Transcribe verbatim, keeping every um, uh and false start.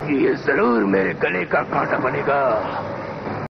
कि ये जरूर मेरे गले का कांटा बनेगा।